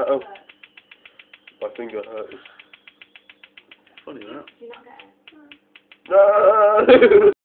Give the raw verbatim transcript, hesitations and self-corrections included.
Oh. My finger hurts. Funny that. Do you not get it? No!